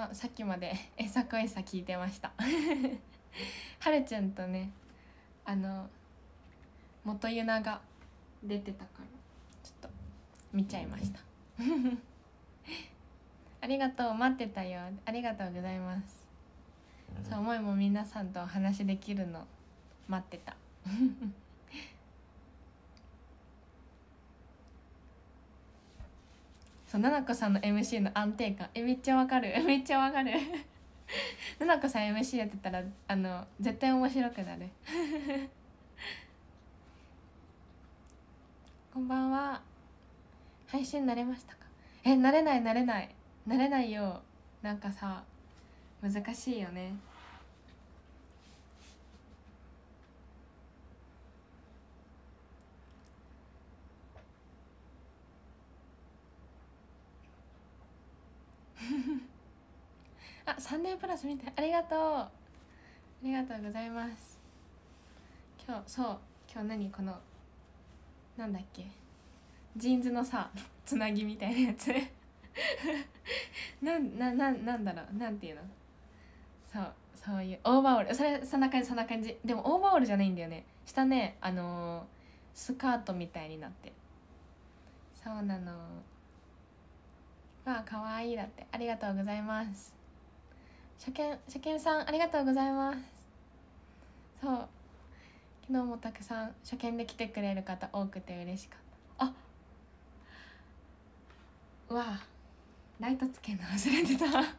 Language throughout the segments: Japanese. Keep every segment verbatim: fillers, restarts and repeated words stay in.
さんさっきまでえさこいさ聞いてましたはるちゃんとねあの元ユナが出てたからちょっと見ちゃいましたありがとう、待ってたよ。ありがとうございます。そう、思いも皆さんとお話できるの待ってたそう、ななこさんの エムシー の安定感、えめっちゃわかるめっちゃわかるななこさん エムシー やってたらあの絶対面白くなるこんばんは。配信慣れましたか？え、慣れない慣れない慣れないよ。なんかさ難しいよね。あ、サンデープラス見てありがとうありがとうございます。今日そう今日何このなんだっけジーンズのさつなぎみたいなやつなんなななんだろうなんていうのそうそういうオーバーオールそれそんな感じそんな感じでもオーバーオールじゃないんだよね。下ねあのー、スカートみたいになってそうなの。まあ可愛いだってありがとうございます。初見初見さんありがとうございます。そう昨日もたくさん初見で来てくれる方多くて嬉しかった。あうわライトつけるの忘れてた待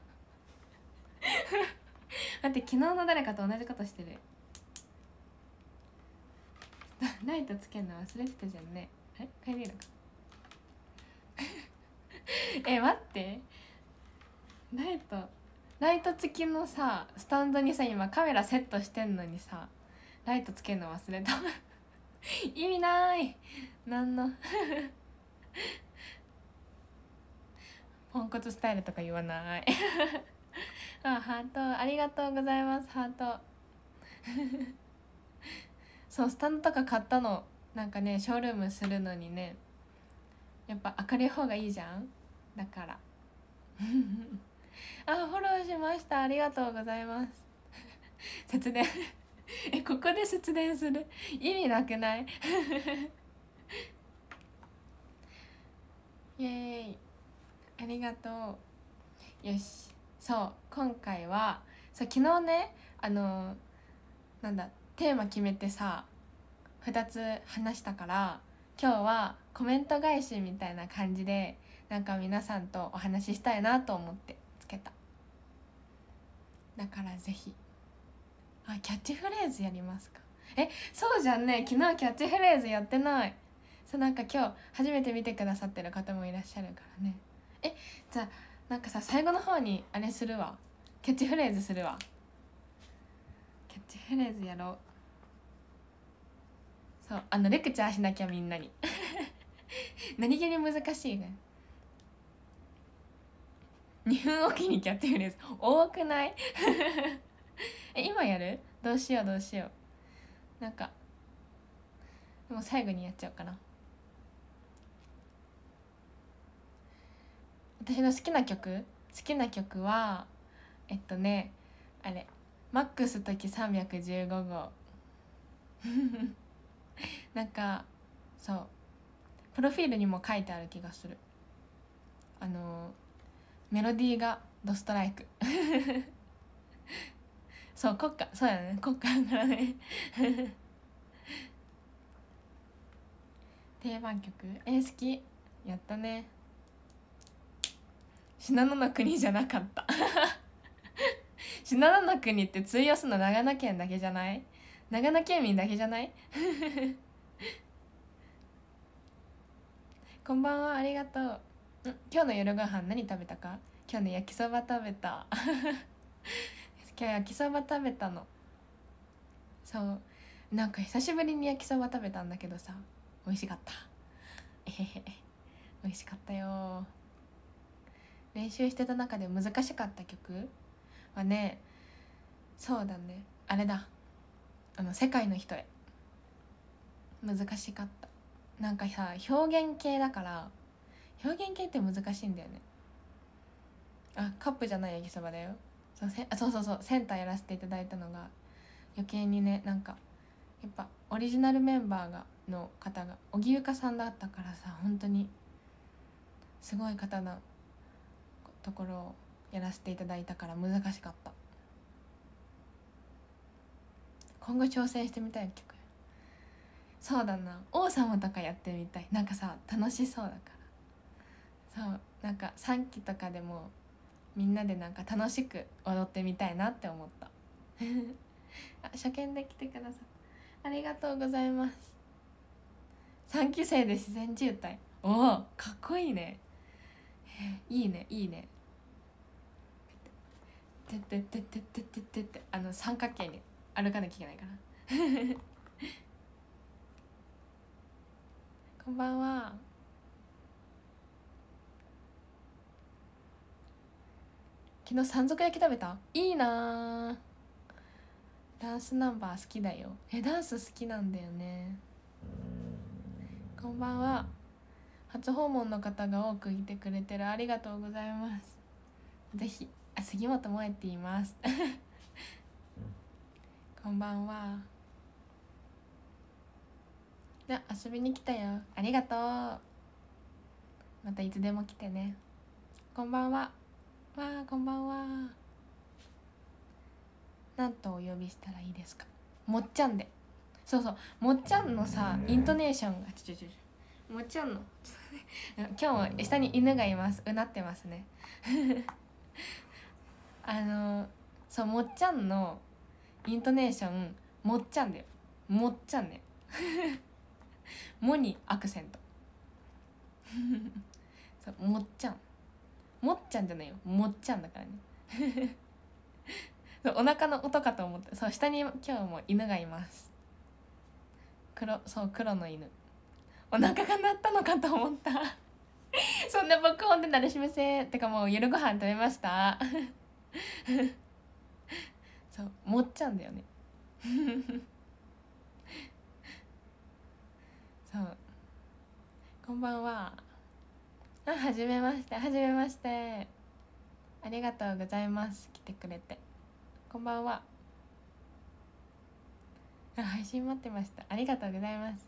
って昨日の誰かと同じことしてるライトつけるの忘れてたじゃんね。あれ帰れるかえ待ってライトライト付きのさスタンドにさ今カメラセットしてんのにさライトつけるの忘れた意味ないなんのポンコツスタイルとか言わないあハートありがとうございますハートそうスタンドとか買ったのなんかねショールームするのにねやっぱ明るい方がいいじゃんだからあフォローしましたありがとうございます節電えここで節電する意味なくないイエーイありがとう。よしそう今回はそう昨日ねあのなんだテーマ決めてさふたつ話したから今日はコメント返しみたいな感じでなんか皆さんとお話ししたいなと思ってつけた。だからぜひあキャッチフレーズやりますか。えそうじゃんね昨日キャッチフレーズやってない。そうなんか今日初めて見てくださってる方もいらっしゃるからね。えじゃあなんかさ最後の方にあれするわキャッチフレーズするわキャッチフレーズやろう。そうあのレクチャーしなきゃみんなに何気に難しいね。にふんおきにキャッチフレーズ多くないえ今やるどうしようどうしようなんかでも最後にやっちゃおうかな。私の好きな曲好きな曲はえっとねあれマックス時さんびゃくじゅうごごうなんかそうプロフィールにも書いてある気がする。あのメロディーがドストライクそう国歌そうやね国歌だからね定番曲えー、好きやったね。信濃の国じゃなかった信濃の国って通用するの長野県だけじゃない？長野県民だけじゃないこんばんはありがとう。ん今日の夜ご飯何食べたか。今日ね焼きそば食べた今日焼きそば食べたの。そうなんか久しぶりに焼きそば食べたんだけどさ美味しかったえへへ美味しかったよ。練習してた中で難しかった曲はねそうだねあれだあの世界の人へ難しかった。なんかさ表現系だから表現系って難しいんだよね。 あカップじゃない焼きそばだよ。そうせあそうそうそうセンターやらせていただいたのが余計にね、なんかやっぱオリジナルメンバーがの方が荻生香さんだったからさ、本当にすごい方のところをやらせていただいたから難しかった。今後挑戦してみたい曲、そうだな、王様とかやってみたい。なんかさ楽しそうだから、そうなんかさんきとかでもみんなでなんか楽しく踊ってみたいなって思ったあ、初見で来てくださってありがとうございます。さんき生で自然渋滞、おおかっこいいね。いいねいいね。てってってってってってってってあの三角形に歩かなきゃいけないからこんばんは。昨日山賊焼き食べた？いいな。ダンスナンバー好きだよ。えダンス好きなんだよね。こんばんは。初訪問の方が多くいてくれてる、ありがとうございます。ぜひ、あ、杉本萌って言いますこんばんは。で遊びに来たよ、ありがとう。またいつでも来てね。こんばんは。わあこんばんは。なんとお呼びしたらいいですか？もっちゃんで。そうそう、もっちゃんのさイントネーションがちょちょちょもっちゃんの今日も下に犬がいます。うなってますねあのそうもっちゃんのイントネーションもっちゃんだよ。もっちゃんねもにアクセントそうもっちゃん、もっちゃんじゃないよ、もっちゃんだからねそうお腹の音かと思って。そう下に今日も犬がいます。黒、そう黒の犬。お腹が鳴ったのかと思ったそんな爆音で鳴らしません。てかもう夜ご飯食べましたそうもっちゃんだよねそうこんばんは。あはじめまして、はじめまして。ありがとうございます、来てくれて。こんばんは。あ配信待ってました、ありがとうございます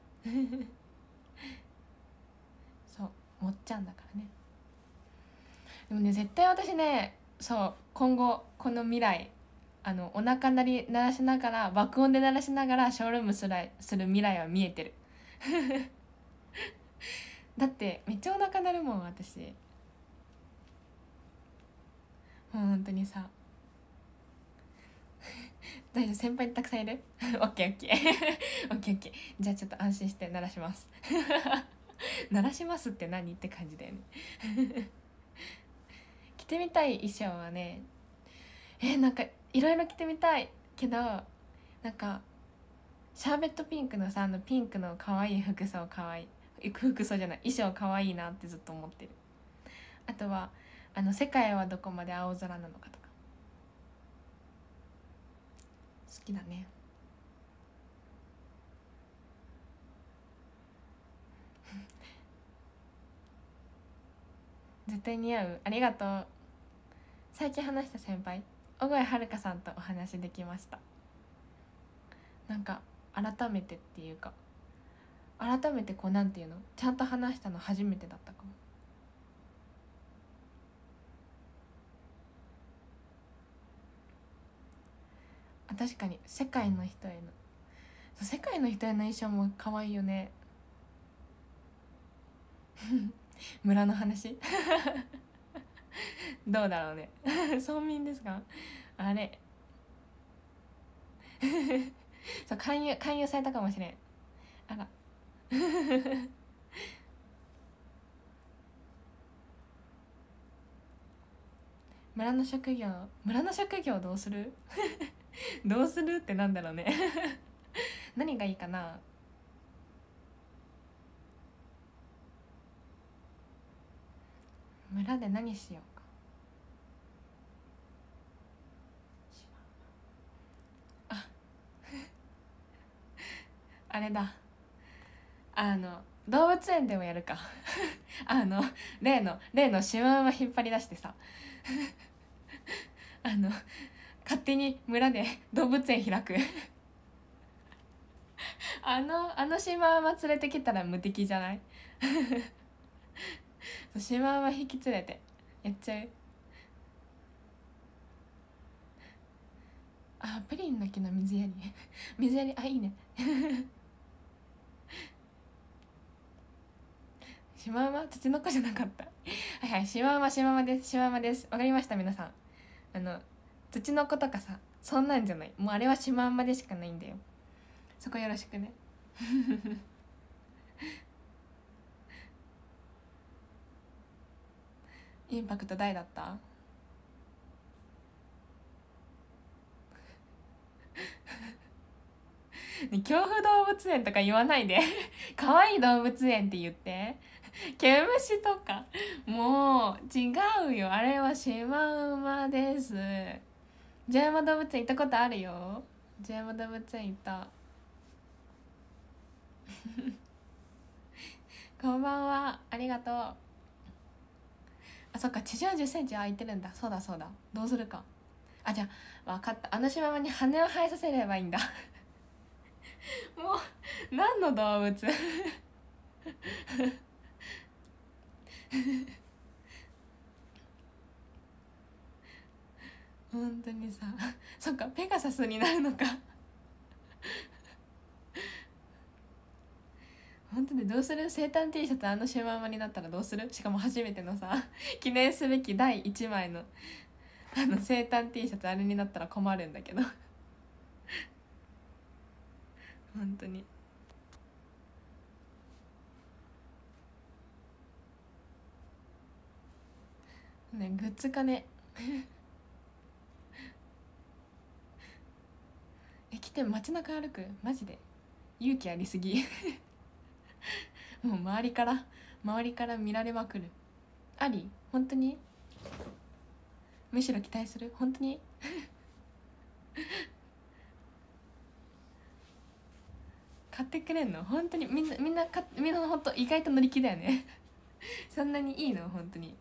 そうもっちゃんだからね。でもね絶対私ね、そう今後この未来あのお腹鳴り鳴らしながら爆音で鳴らしながらショールームするする未来は見えてるだってめっちゃお腹鳴るもん私。もう本当にさ大丈夫、先輩たくさんいるオッケーオッケーオッケーオッケー。じゃあちょっと安心して鳴らします鳴らしますって何って感じだよね着てみたい衣装はね、えー、なんかいろいろ着てみたいけど、なんかシャーベットピンクのさあのピンクの可愛い服装可愛い服装じゃない衣装可愛いなってずっと思ってる。あとはあの世界はどこまで青空なのかとか好きだね絶対似合う、ありがとう。最近話した先輩小越遥さんとお話できました。なんか改めてっていうか改めてこうなんていうのちゃんと話したの初めてだったかも。あ確かに世界の人へのそう世界の人への衣装も可愛いよね村の話どうだろうね村民ですかあれそう勧誘勧誘されたかもしれん。あら村の職業村の職業どうするどうするってなんだろうね何がいいかな。村で何しようか。ああれだあの動物園でもやるかあの例の例のシマウマ引っ張り出してさあの勝手に村で動物園開くあのあのシマウマ連れてきたら無敵じゃないシマウマ引き連れてやっちゃう。あ、プリンの木の水やり水やり、あ、いいねシマウマ土の子じゃなかったはいはい、シマウマシマウマです、シマウマです。わかりました皆さん。あの土の子とかさ、そんなんじゃない、もうあれはシマウマでしかないんだよ。そこよろしくねインパクト大だった恐怖動物園とか言わないで可愛い動物園って言って毛虫とかもう違うよ、あれはシマウマです。ジャイアンマ動物園行ったことあるよ。ジャイアンマ動物園行ったこんばんは、ありがとう。あ、そっか、地上じゅっセンチ空いてるんだ。そうだそうだ、どうするか。あ、じゃあ分かった、あのシマウマに羽を生えさせればいいんだもう何の動物本当にさ、そっか、ペガサスになるのか本当にどうする、生誕 T シャツあのシマウマになったらどうする。しかも初めてのさ、記念すべきだいいちまいのあの生誕 T シャツあれになったら困るんだけど本当にね、グッズかねえ、来て街中歩く、マジで勇気ありすぎもう周りから周りから見られまくる。あり、本当にむしろ期待する、本当に買ってくれんの本当に。みんなみんなかみんな本当意外と乗り気だよねそんなにいいの本当に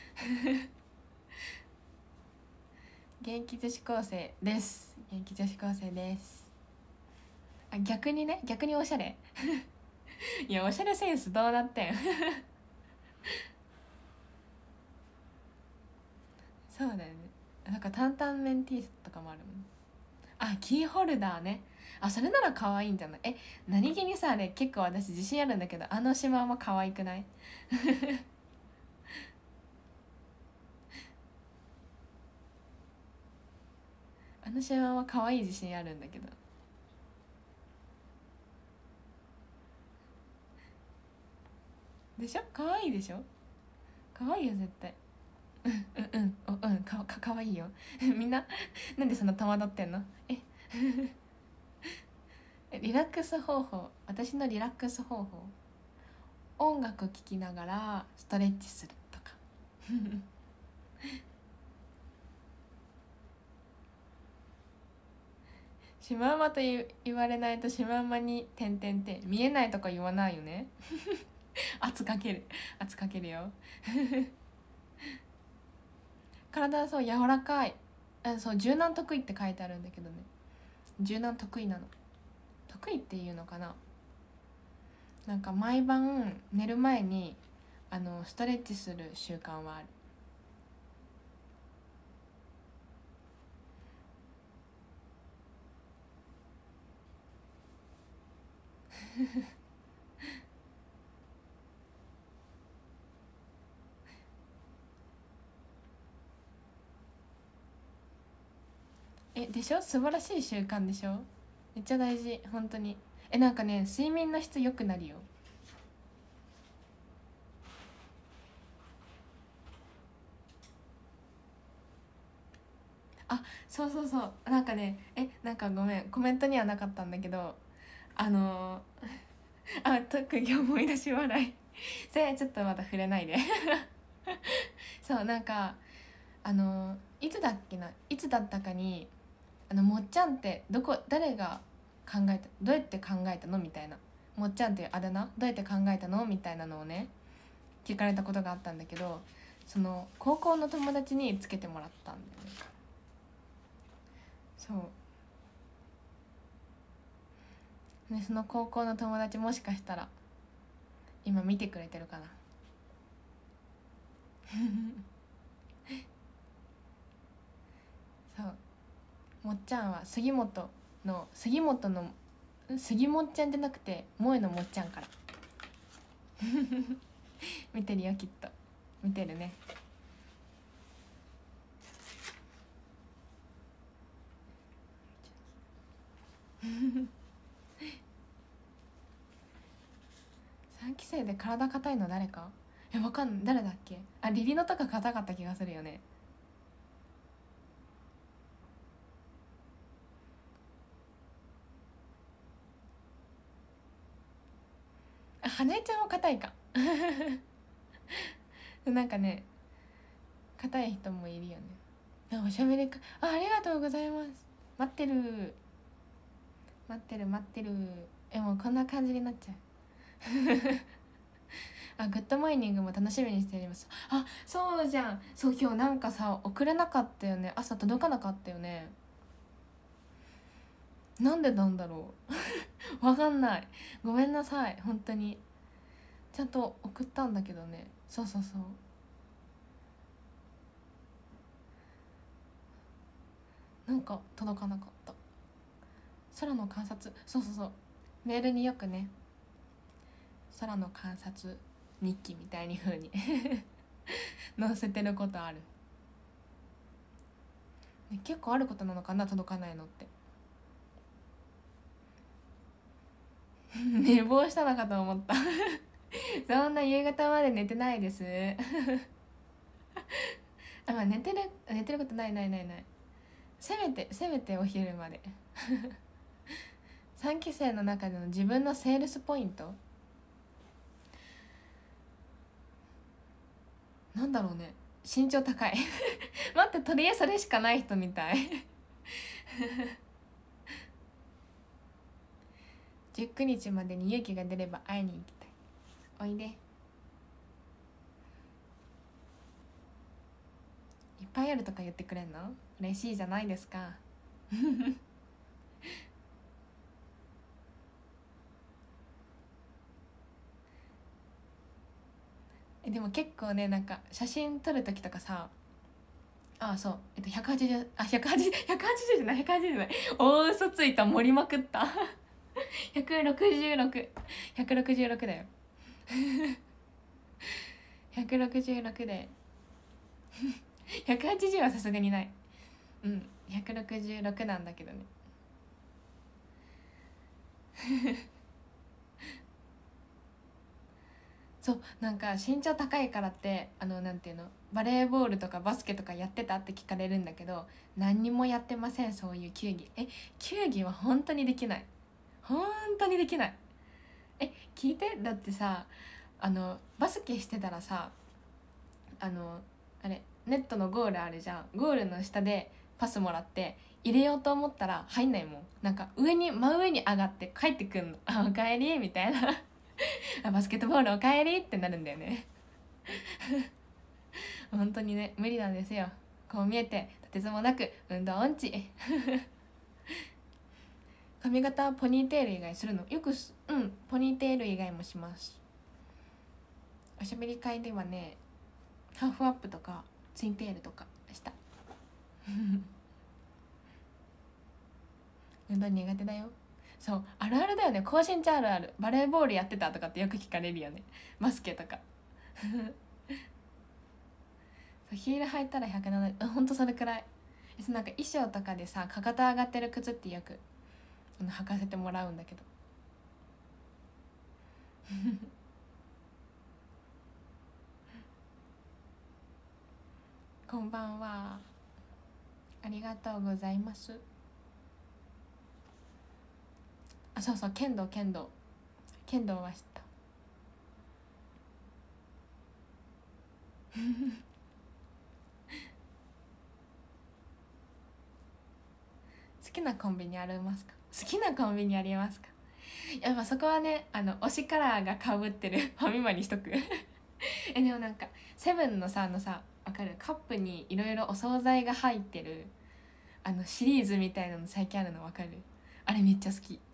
元気女子高生です、元気女子高生です。あ、逆にね、逆におしゃれいや、おしゃれセンスどうなってんそうだよね、なんか担々麺 T シャツとかもあるもん。あ、キーホルダーね。あ、それなら可愛いんじゃない。え、何気にさ、あれ結構私自信あるんだけど、あのシマウマ可愛くないあのシマウマ可愛い自信あるんだけど。でしょ、可愛いでしょ、可愛いよ絶対。うんうんうん、お、うん、かかかわいいよみんななんでそんな戸惑ってんの。えリラックス方法、私のリラックス方法、音楽聴きながらストレッチするとかシマウマと言言われないとシマウマに点々って見えないとか言わないよね圧かける、圧かけるよ体はそう柔らかい。あ、そう、柔軟得意って書いてあるんだけどね、柔軟得意なの。得意っていうのかな、なんか毎晩寝る前にあのストレッチする習慣はあるえ、でしょ、素晴らしい習慣でしょ、めっちゃ大事本当に。え、なんかね、睡眠の質良くなるよ。あ、そうそうそう、なんかね、え、なんかごめん、コメントにはなかったんだけど、あのー、あ、特技思い出し笑いそれちょっとまだ触れないでそう、なんかあのー、いつだっけな、いつだったかに、あのもっちゃんってどこ誰が考えた、どうやって考えたのみたいな、 もっちゃんっていうあだ名どうやって考えたのみたいなのをね聞かれたことがあったんだけど、その高校の友達につけてもらったんだよね。そうね、その高校の友達もしかしたら今見てくれてるかなそうもっちゃんは杉本の杉本の杉もっちゃんじゃなくて萌えのもっちゃんから見てるよきっと。見てるね。さんき生で体硬いの誰か、えわかんない、誰だっけ。あ、リリノとか硬かった気がするよね。あ、花江ちゃんも硬いかなんかね硬い人もいるよね。あ、おしゃべりか。あ、ありがとうございます。待ってる待ってる待ってる。え、もうこんな感じになっちゃうあ、グッドモーニングも楽しみにしております。あ、そうじゃん。そう、今日なんかさ送れなかったよね。朝届かなかったよね。なんでなんだろうわかんない、ごめんなさい。本当にちゃんと送ったんだけどね。そうそうそう、なんか届かなかった。空の観察、そうそうそう、メールによくね空の観察日記みたいに風に載せてることある、ね、結構あることなのかな届かないのって寝坊したのかと思ったそんな夕方まで寝てないですあ、まあ、寝てる寝てることないないないない。せめてせめてお昼までさんき生の中での自分のセールスポイントなんだろうね。身長高い待って、とりあえずそれしかない人みたいじゅうくにちまでに勇気が出れば会いに行きたい。おいで、いっぱいあるとか言ってくれんの嬉しいじゃないですかえでも結構ね、なんか写真撮る時とかさ、ああそう、えっとひゃくはちじゅう、あひゃくはちじゅう、ひゃくはちじゅうじゃないひゃくはちじゅうじゃない、大嘘ついた、盛りまくったひゃくろくじゅうろく、ひゃくろくじゅうろくだよひゃくろくじゅうろくでひゃくはちじゅうはさすがにない。うんひゃくろくじゅうろくなんだけどねそうなんか身長高いからってあのなんていうの、バレーボールとかバスケとかやってたって聞かれるんだけど、何にもやってません。そういう球技、え球技は本当にできない、本当にできない。え聞いて、だってさ、あのバスケしてたらさ、あのあれネットのゴールあるじゃん。ゴールの下でパスもらって入れようと思ったら入んないもん。なんか上に真上に上がって帰ってくんの。あ、おかえりみたいなあ、バスケットボールおかえりってなるんだよね本当にね無理なんですよ。こう見えてとてつもなく運動音痴髪型ポニーテール以外するのよくす、うんポニーテール以外もします。おしゃべり会ではねハーフアップとかツインテールとかした運動苦手だよ。そうあるあるだよね。高身長あるある。バレーボールやってたとかってよく聞かれるよね。バスケとかそうヒール履いたらひゃくななじゅう、ほんとそれくらい。なんか衣装とかでさかかと上がってる靴ってよく履かせてもらうんだけどこんばんは、ありがとうございます。あ、そうそう剣道剣道剣道は知った好きなコンビニありますか。好きなコンビニありますか。 やっぱそこはね、あの推しカラーがかぶってるファミマにしとくえでもなんかセブンのさ、あのさ、わかる、カップにいろいろお惣菜が入ってるあのシリーズみたいなの最近あるのわかる？あれめっちゃ好き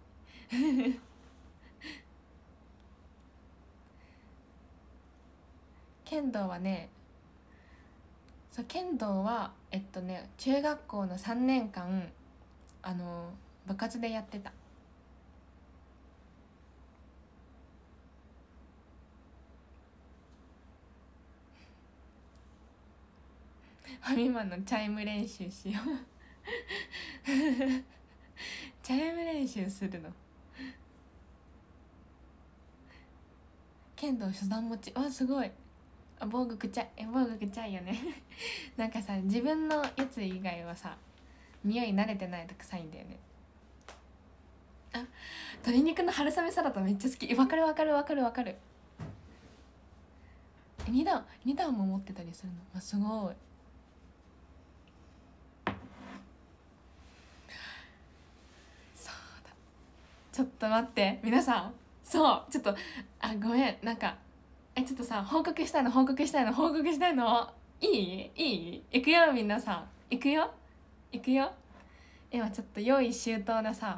剣道はね、そう剣道はえっとね中学校のさんねんかんあの部活でやってた。ファミマのチャイム練習しようチャイム練習するの。剣道初段持ち、あすごい。あ防具くちゃい、え防具くちゃいよねなんかさ自分のやつ以外はさ匂い慣れてないと臭いんだよね。あ鶏肉の春雨サラダめっちゃ好き。わかるわかるわかるわかる。に段に段も持ってたりするの、あすごい。そうだ、ちょっと待って皆さん、そうちょっとあごめん、なんかえちょっとさ報告したいの報告したいの報告したいのいいいい行くよ、みんなさ行くよ行くよ。今ちょっと用意周到なさ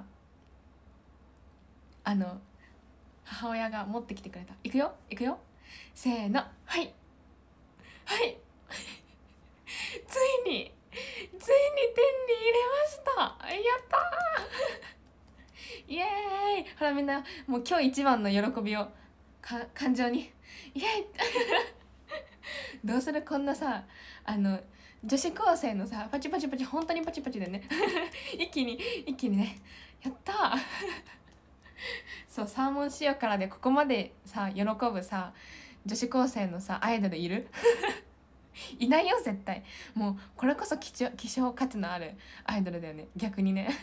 あの母親が持ってきてくれた。行くよ行くよ、せーの、はいはいついについに手に入れました、やったーイエーイ。ほらみんなもう今日一番の喜びをか感情にイエーイどうする、こんなさあの女子高生のさパチパチパチ本当にパチパチでね一気に一気にね、やったーそうサーモン塩辛でここまでさ喜ぶさ女子高生のさアイドルいるいないよ絶対。もうこれこそ希少希少価値のあるアイドルだよね逆にね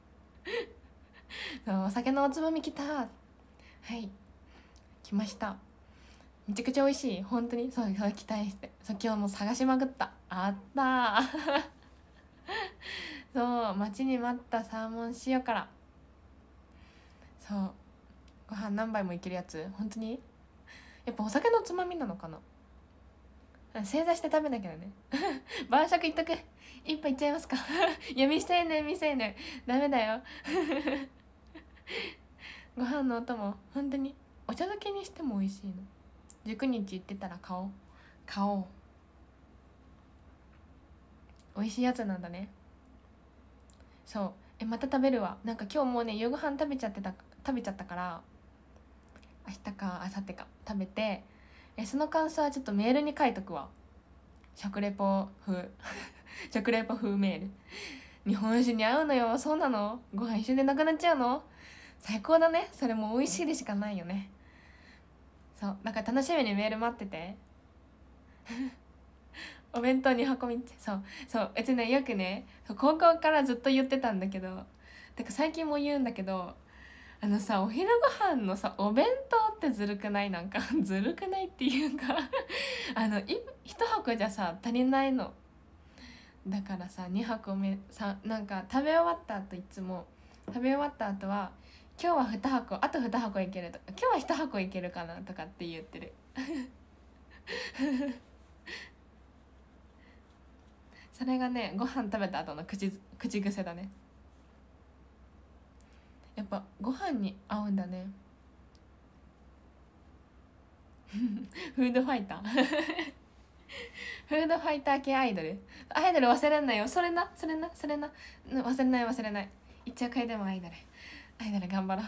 そうお酒のおつまみきた、はい来ました。めちゃくちゃ美味しい本当に。そうそう期待して、そう今日も探しまくった。あったそう待ちに待ったサーモン塩辛。そうご飯何杯もいけるやつ。本当にやっぱお酒のつまみなのかな。正座して食べなきゃね晩酌いっとく、一杯いっちゃいますかいや未成年未成年ダメだよご飯のお供本当にお茶漬けにしても美味しいの。じゅうくにち行ってたら買おう買おう、美味しいやつなんだね。そうえまた食べるわ。なんか今日もうね夕ご飯食べちゃってた食べちゃったから明日か明後日か食べて、えその感想はちょっとメールに書いとくわ。食レポ風食レポ風メール。日本酒に合うのよ。そうなの、ご飯一緒でなくなっちゃうの、最高だね。それも美味しいでしかないよね。そうだから楽しみにメール待っててお弁当に運び、そうそううちねよくね高校からずっと言ってたんだけど、てか最近も言うんだけど、あのさお昼ご飯のさお弁当ってずるくない？なんかずるくないっていうかあのい一箱じゃさ足りないの。だからさに箱目さなんか食べ終わった後いつも食べ終わった後は今日はに箱あとに箱いけるとか今日はいち箱いけるかなとかって言ってるそれがねご飯食べた後の口口癖だね。やっぱご飯に合うんだねフードファイターフードファイター系アイドルアイドル忘れんなよ。それなそれなそれな忘れない忘れない。一応回でもアイドルアイドル頑張ろう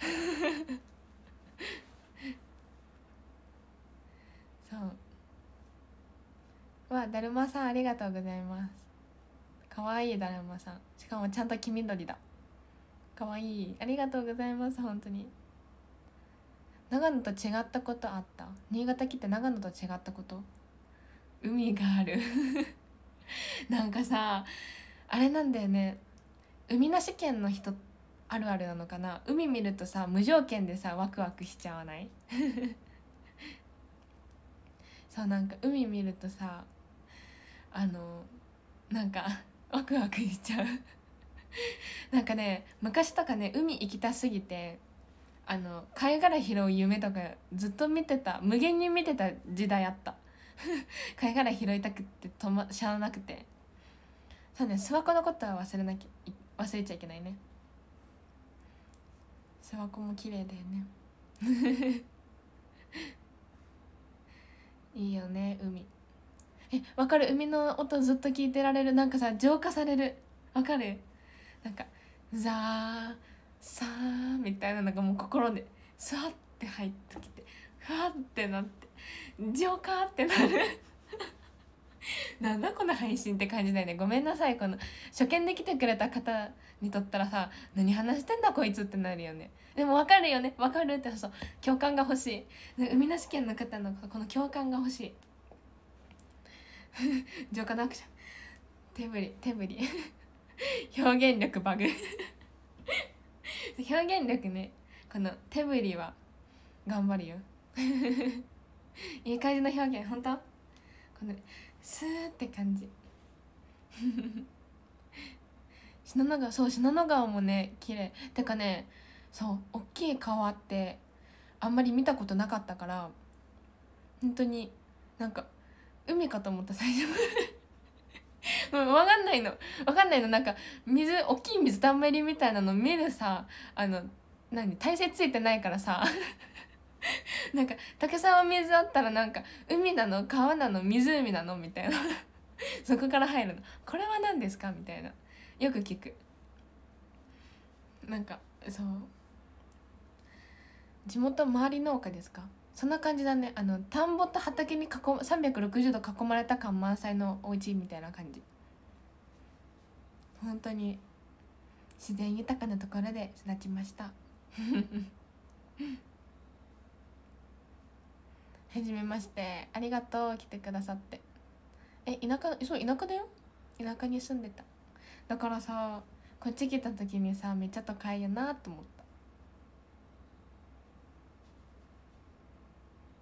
そうわだるまさんありがとうございます。かわいいだるまさん、しかもちゃんと黄緑だ。かわいい、ありがとうございます。本当に長野と違ったことあった？新潟来て長野と違ったこと？海があるなんかさあれなんだよね、海なし県の人あるあるなのかな。海見るとさ無条件でさワクワクしちゃわないそうなんか海見るとさあのなんかワクワクしちゃうなんかね昔とかね海行きたすぎてあの貝殻拾う夢とかずっと見てた、無限に見てた時代あった貝殻拾いたくってと、ま、しゃあなくて。そうね、諏訪湖のことは忘れなきゃ、忘れちゃいけないね。諏訪湖も綺麗だよねいいよね海。え、わかる、海の音ずっと聞いてられる。なんかさ、浄化される。わかる、なんかザーサーみたいなのがもう心でスワッて入ってきて、ふわってなって浄化ってなるなんだこの配信って感じだよね。ごめんなさい、この初見で来てくれた方にとったらさ、何話してんだこいつってなるよね。でも分かるよね、分かるって、そう、共感が欲しい。海なし県の方のこの共感が欲しい浄化のアクション、手振り手振り表現力バグ表現力ね、この手振りは頑張るよいい感じの表現、ほんとこのスーって感じ信濃川、そう、信濃川もね綺麗てかね、そう大きい川ってあんまり見たことなかったから、本当になんか海かと思った最初もう分かんないの分かんないの、なんか水、大きい水たまりみたいなの見るさ、あの何体勢ついてないからさなんか竹沢水あったらなんか海なの川なの湖なのみたいなそこから入るの、これは何ですかみたいな、よく聞く。なんかそう地元周り農家ですか、そんな感じだね。あの田んぼと畑に囲さんびゃくろくじゅうど囲まれた感満載のお家みたいな感じ。本当に自然豊かなところで育ちましたはじめまして、ありがとう来てくださって。え、田舎、そう田舎だよ、田舎に住んでた。だからさ、こっち来た時にさ、めっちゃ都会やなと思った。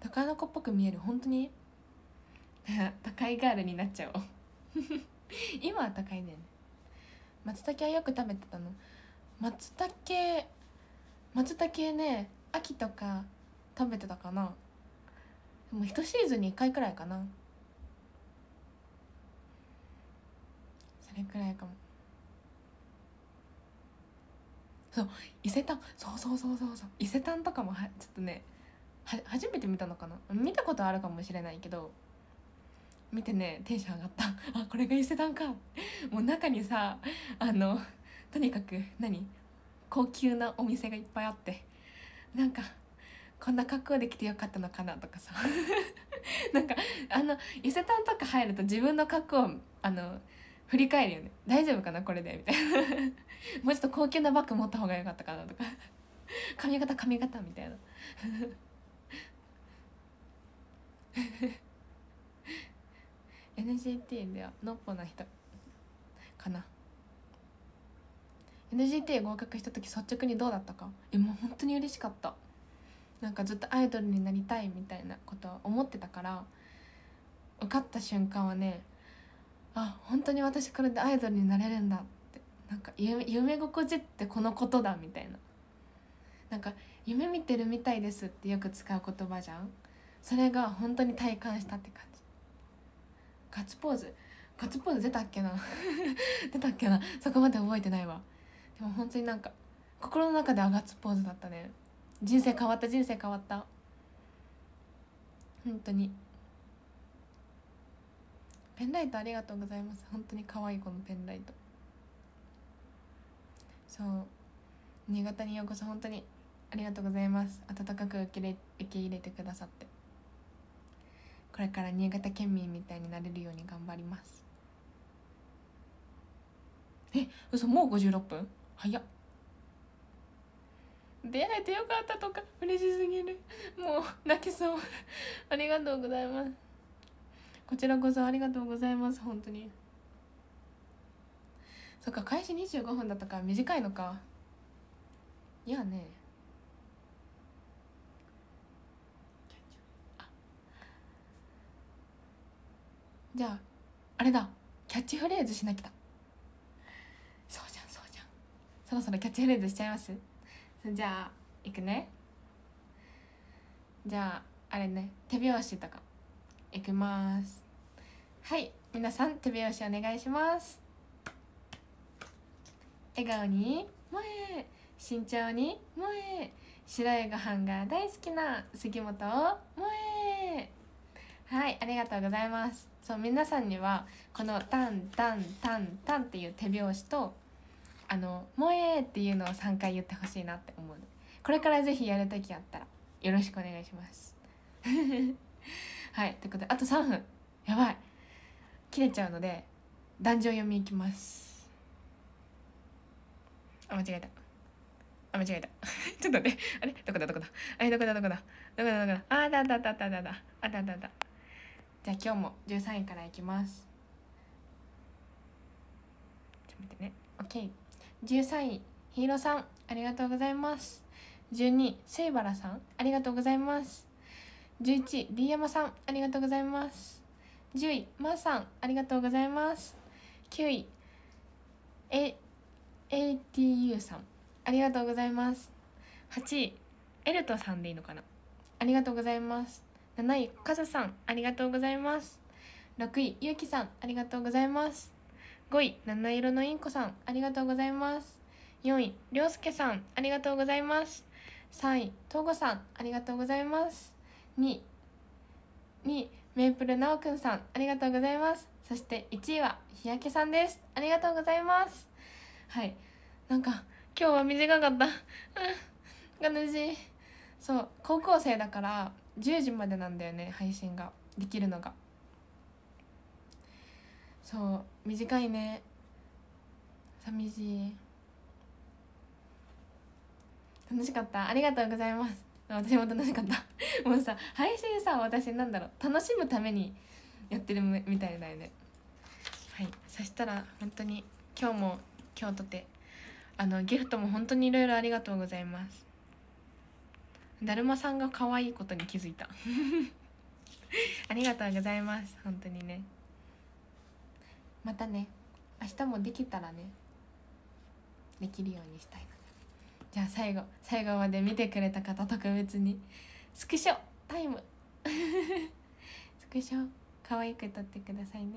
高の子っぽく見える、本当に高いガールになっちゃおう今は高いんだよね。松茸はよく食べてたの。松茸松茸ね、秋とか食べてたかな。でも一シーズンにいっかいくらいかな、それくらいかも。そう伊勢丹、そうそうそうそうそう、伊勢丹とかもはちょっとねは初めて見たのかな、見たことあるかもしれないけど、見てねテンション上がったあ、これが伊勢丹かもう中にさ、あのとにかく何高級なお店がいっぱいあって、なんかこんな格好で来てよかったのかなとかさなんかあの伊勢丹とか入ると自分の格好をあの振り返るよね。大丈夫かなこれでみたいなもうちょっと高級なバッグ持った方がよかったかなとか髪型髪型みたいなエヌジーティー ではのっぽな人かな。 エヌジーティー 合格した時率直にどうだったか。え、もう本当に嬉しかった。なんかずっとアイドルになりたいみたいなことは思ってたから、受かった瞬間はね、あ、本当に私これでアイドルになれるんだって、なんか 夢, 夢心地ってこのことだみたいな、なんか夢見てるみたいですってよく使う言葉じゃん。それが本当に体感したって感じ。ガッツポーズガッツポーズ出たっけな出たっけな、そこまで覚えてないわ。でも本当になんか心の中ではガッツポーズだったね。人生変わった人生変わった本当に。ペンライトありがとうございます。本当に可愛いこのペンライト。そう新潟にようこそ本当にありがとうございます。温かく受け入れ、受け入れてくださって、これから新潟県民みたいになれるように頑張ります。え、嘘、もうごじゅうろっぷん早っ。出会えてよかったとか嬉しすぎる、もう泣きそうありがとうございます。こちらこそありがとうございます本当に。そっか、開始にじゅうごふんだったから短いのか。いやね、じゃああれだ、キャッチフレーズしなきゃ。そうじゃんそうじゃん、そろそろキャッチフレーズしちゃいます。じゃあいくね。じゃああれね、手拍子とかいきます。はい、皆さん手拍子お願いします。笑顔に萌え、慎重に萌え、白いご飯が大好きな杉本萌え。はい、ありがとうございます。そう、皆さんにはこのタンタンタンタンっていう手拍子とあの萌えっていうのをさんかい言ってほしいなって思うので、これからぜひやるときあったらよろしくお願いしますはい、ということであとさんぷん、やばい、切れちゃうので壇上読みいきます。あ、間違えた、あ、間違えたちょっと待って、あれどこだどこだ、あれどこだどこだどこだどこだ、あだだだだだだあだだだ。じゃあ今日もじゅうさんいからいきます。ちょっと待ってね。 OK。 じゅうさんいひいろさん、ありがとうございます。じゅうにいせいばらさん、ありがとうございます。じゅういちい D 山さん、ありがとうございます。じゅういまーさん、ありがとうございます。きゅうい エーティーユー さん、ありがとうございます。はちいエルトさんでいいのかな、ありがとうございます。なないかずさん、ありがとうございます。ろくいゆうきさん、ありがとうございます。ごい七色のインコさん、ありがとうございます。よんいりょうすけさん、ありがとうございます。さんいとうごさん、ありがとうございます。にいメープルなおくんさん、ありがとうございます。そしていちいは日焼けさんです。ありがとうございます。はい、なんか今日は短かったうん悲しい。そう、高校生だからじゅうじまでなんだよね、配信ができるのが。そう短いね、寂しい。楽しかった、ありがとうございます。私も楽しかったもうさ、配信さ、私なんだろう、楽しむためにやってるみたいだよね。はい、そしたら本当に今日も今日とてあのギフトも本当にいろいろありがとうございます。だるまさんが可愛いことに気づいたありがとうございます、本当にね。またね、明日もできたらね、できるようにしたいので、じゃあ最後最後まで見てくれた方、特別にスクショタイムスクショ可愛く撮ってくださいね。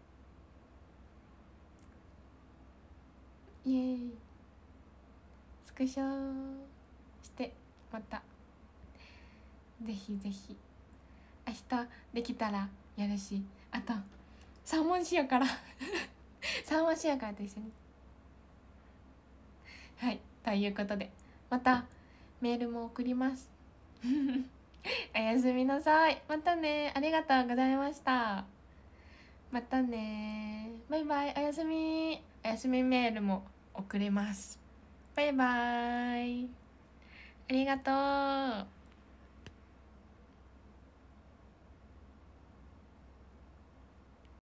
イエーイ、スクショしてまたぜひぜひ明日できたらやるし、あとサーモン塩辛サーモン塩辛と一緒に。はい、ということでまたメールも送りますおやすみなさい。またね、ありがとうございました。またね、バイバイ、おやすみ。おやすみメールも送れます。バイバイ、ありがとう。